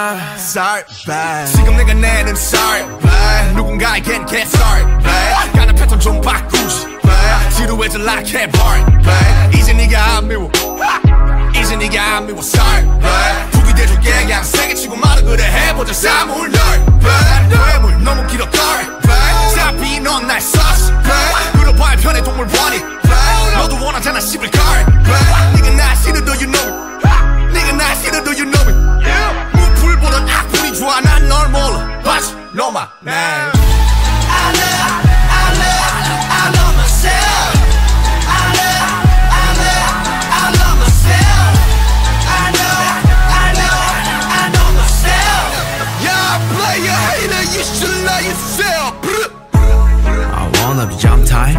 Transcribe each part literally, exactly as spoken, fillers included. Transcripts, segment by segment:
sorry, bye. 지금 내가 내는 sorry, bye. 누군가에겐 get sorry, bye. 가는 패턴 좀 바꾸지, bye. 지루해져 like 해버린, bye. 이제 네가 안 미워, 이제 네가 안 미워, sorry, bye. 북이 돼줄게 그냥 세게 치고 말아 그래 해보자 사물 널, bye. 뇌물 너무 길어, sorry, bye. 잡히 넌 날 썼어, bye. 물어봐야 편해 동물 원이, bye. 너도 원하잖아 씹을 걸, bye. 네가 날 싫어도 you know it, 네가 날 싫어도 you know it. 무풀보단 악플이 좋아 난 널 몰라 Watch 너만 날 I love, I love, I love myself. I love, I love, I love myself. I know, I know, I know myself. Yeah, player hater, you should love yourself. I wanna be jump time.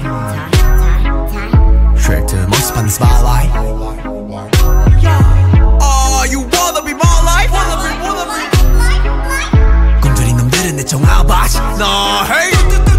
Straight to the most fun spotlight. Oh, you wanna be more like? Wanna be, wanna be. 꿈들이 놈들은 내 정아바지. 너 hey.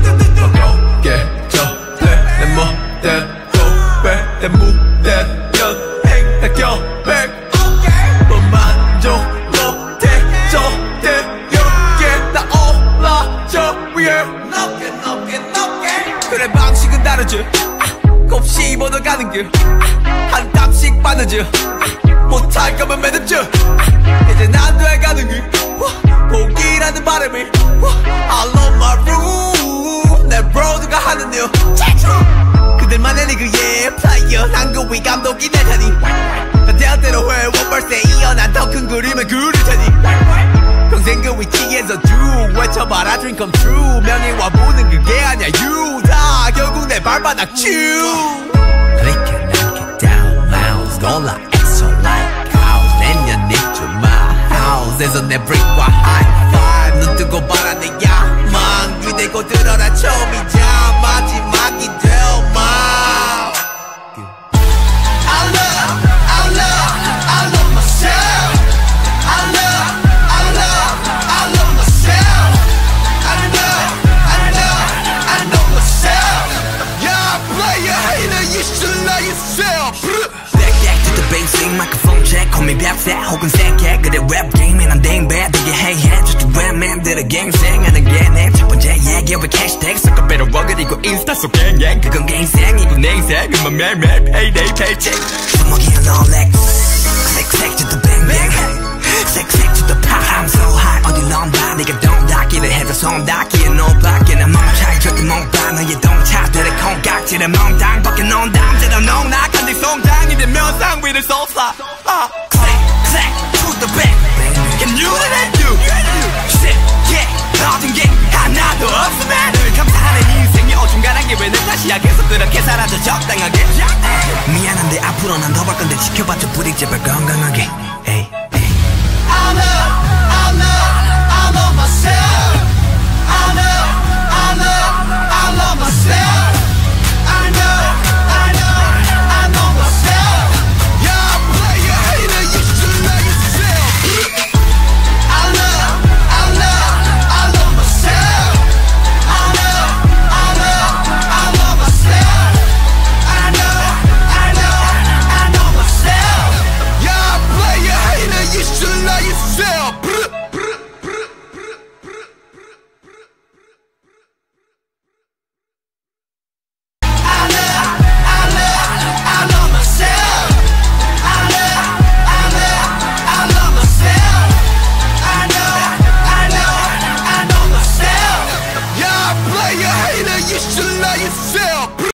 내 멋대로 내 무대여 내 격백 뭐 만족 못해 저대여 나 올라저 위에 높게 높게 높게 그래 방식은 다르지 곱씹 얻어가는 길한 땀씩 빠르지 못할 거면 매듭져 이제 난 돼가는 길 포기라는 바람이 I love my room 내 브로드가 하는 일 그들만의 리그의 플레이어 한국위 감독이 될 테니 대학대로 해 원벌스에 이어 난 더 큰 그림을 그릴 테니 평생 그 위치에서 쭉 외쳐봐라 dream come true 명예와 보는 그게 아니야 you 다 결국 내 발바닥 쭉 Click and knock it down mouse 놀라 extra like house 내년 입주 my house에서 내 brick과 high five 눈 뜨고 봐라 내 야망 기대고 들어라 처음이자 마지막이 될마 I love, I love, I love myself. I love, I love, I love myself. I know, I know, I know myself. Yeah, player hater, you should love yourself. Back back to the basic microphone check call me 벽세 혹은 새캐 그대 랩 게임에 난 댕배 되게 해해 just a rap man 들의 갱생하는 게 내 첫 번째 얘기 왜 캐시태그 섞어 배로 그리고 인스타 속 갱갱 그건 내 인생이고 내 인생은 매일매일 payday paycheck 주먹이야 너 렉 click click to the bang bang click click to the pop I'm so high 어디 넌봐 네가 돈 닿기를 해서 손 닿기에 높았게 난 맘만 차이 절대 못봐 너의 동차들의 콩깍지를 멍당 벗겨 놓은 담대로 농락한 네 송장이 되면 상 위를 쏟아 click click to the bang Can you and you shit yeah 모든 게 하나도 없으면 늘 감사하는 인생이 어중간한 게 왜 내 탓이야 계속 그렇게 살아도 적당하게 미안한데 앞으로 난 더 볼 건데 지켜봐줘 부딪 제발 건강하게